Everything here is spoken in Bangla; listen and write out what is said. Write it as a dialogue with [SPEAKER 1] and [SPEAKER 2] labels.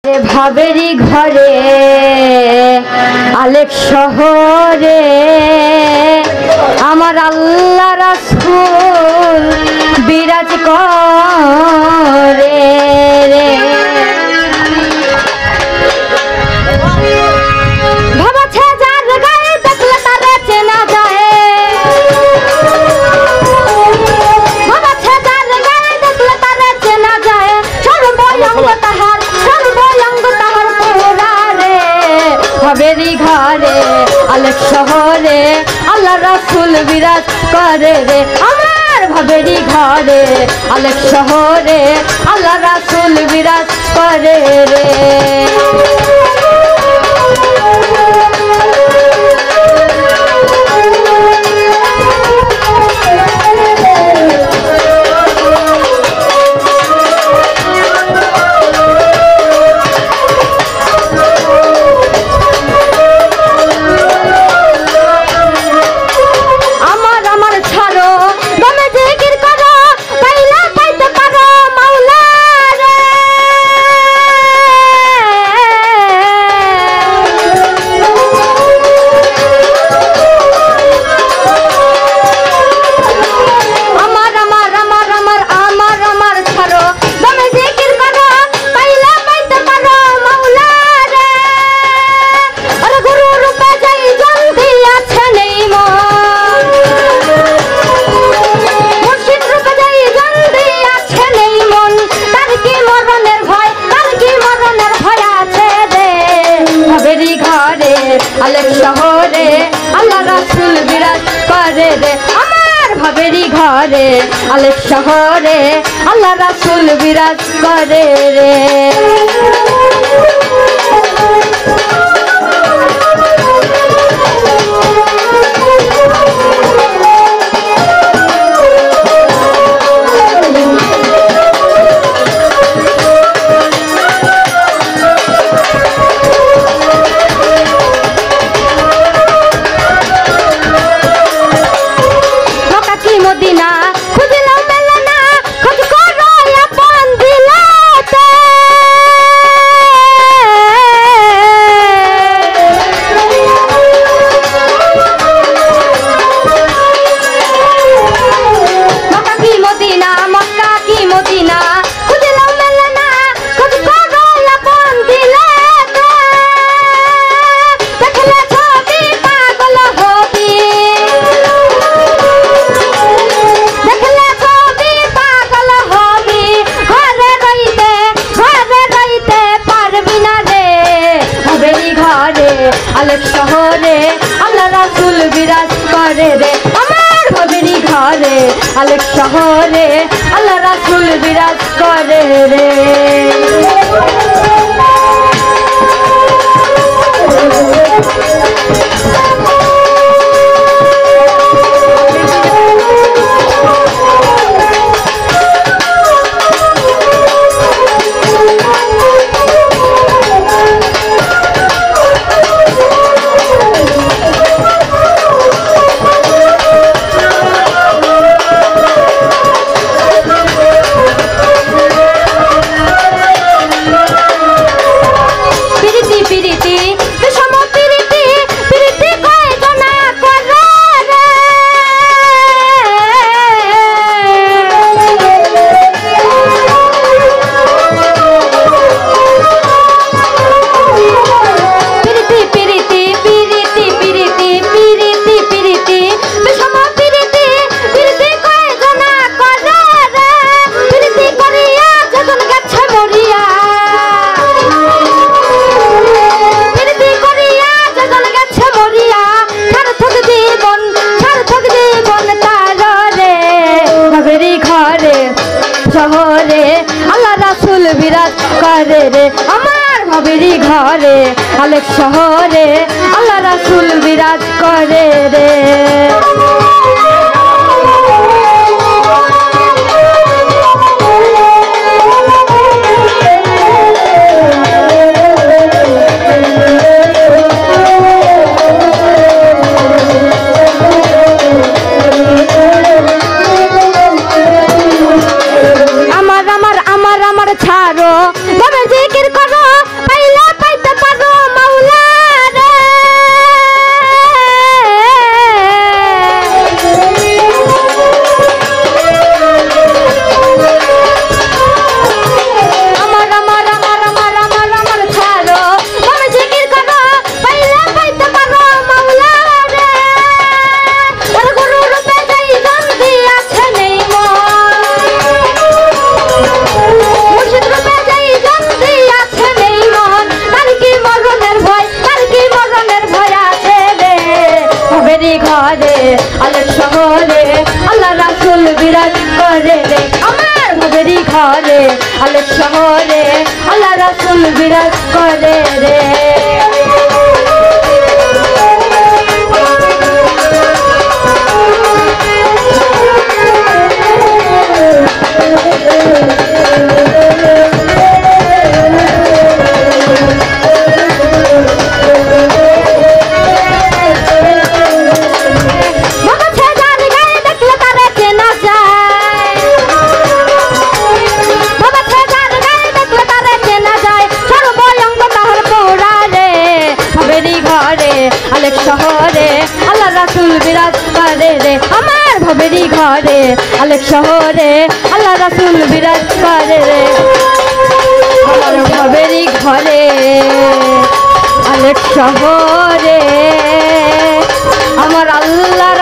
[SPEAKER 1] ভাবেরি ঘরে আলেক শহরে আমার আল্লাহ রাসূল বিরাজ করে রে। ভাবাছে যার গায়ে দেখলে তারে চেনা যায়, ভাবাছে যার গায়ে দেখলে তারে চেনা যায়, সর্বঙ্গ তাহার ভাবেরি ঘরে আলেক শহরে আল্লাহ রাসূল বিরাজ করে রে। আমার ভাবেরি ঘরে আলেক শহরে আল্লাহ রাসূল বিরাজ করে রে। আলেক শহরে আল্লাহ রাসূল বিরাজ করে রে। আমার ভাবেরি ঘরে আলেক শহরে আল্লাহ রাসূল বিরাজ করে রে। আলেক শহরে আল্লাহ রাসূল বিরাজ করে রে। আমার ভাবেরি ঘরে আলেক শহরে আল্লাহ রাসূল বিরাজ করে রে। শহরে আল্লাহ রাসূল বিরাজ করে রে। আমার ভাবেরি ঘরে আলেক শহরে আল্লাহ রাসূল বিরাজ করে রে। আমার ছাড়ো, তবে জিকির করো আলেক শহরে আল্লাহ রাসূল বিরাজ করে রে। আলেক শহরে আল্লাহ রাসূল বিরাজ করে রে, আমার ভবেরই ঘরে আলেক শহরে আল্লাহ রাসূল বিরাজ করে রে, আমার ভবেরই ঘরে আলেক শহরে আমার আল্লাহ